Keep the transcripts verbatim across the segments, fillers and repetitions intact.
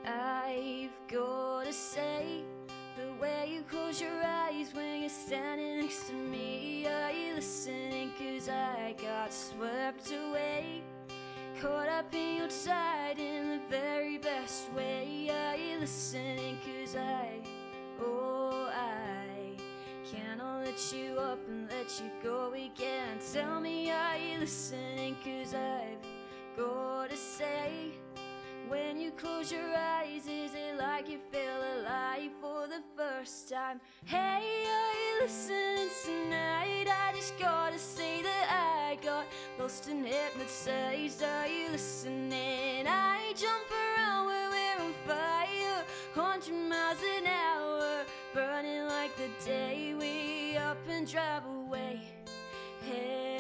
I've gotta say, the way you close your eyes when you're standing next to me. Are you listening? Cause I got swept away, caught up in your tide in the very best way. Are you listening? Cause I, oh I cannot let you up and let you go again. Tell me, are you listening? Cause I've gotta say, when you close your eyes, is it like you feel alive for the first time? Hey, are you listening tonight? I just gotta say that I got lost and hypnotized. Are you listening? I jump around where we're on fire, hundred miles an hour, burning like the day we up and drive away. Hey,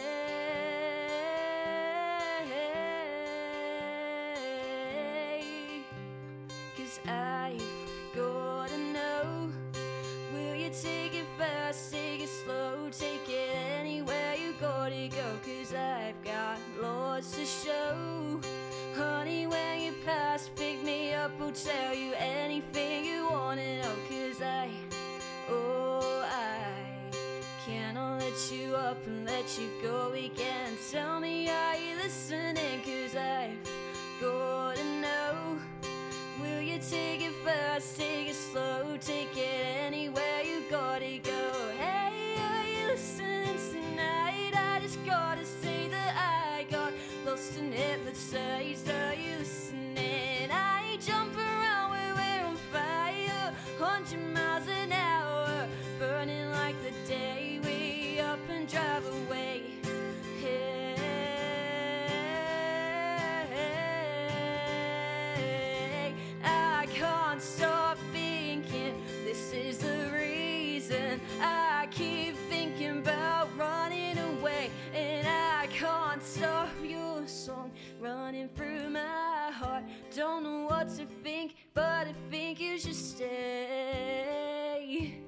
I've gotta know, will you take it fast, take it slow, take it anywhere you gotta go? Cause I've got lots to show. Honey, when you pass, pick me up, I'll tell you anything you wanna know. Cause I, oh I cannot let you up and let you go again. Tell me, are you listening? Cause I've gotta know, will you take it fast, take it slow, take it anywhere you gotta go? Hey, are you listening tonight? I just gotta say that I got lost and hypnotized. Are you listening? I jump around where we're on fire, hundred miles an hour, burning like the day we up and drive away. Hey, stop thinking this is the reason I keep thinking about running away, and I can't stop your song running through my heart. Don't know what to think, but I think you should stay.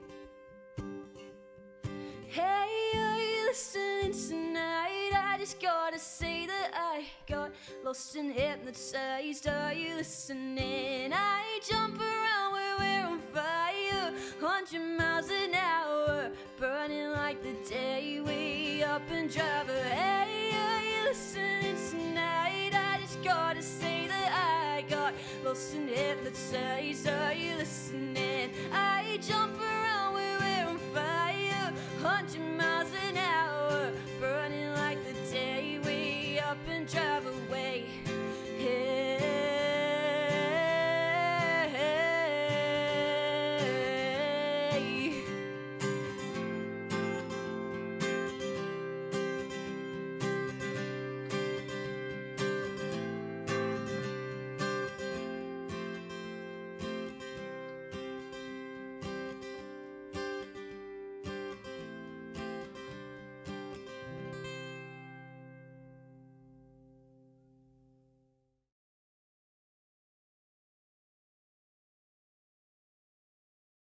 Hey, are you listening tonight? I just gotta say that I got lost and hypnotized. Are you listening? I jump around where we're on fire, hundred miles an hour, burning like the day we up and drive away. Hey, are you listening tonight? I just gotta say that I got lost and hypnotized. Are you listening? I jump around where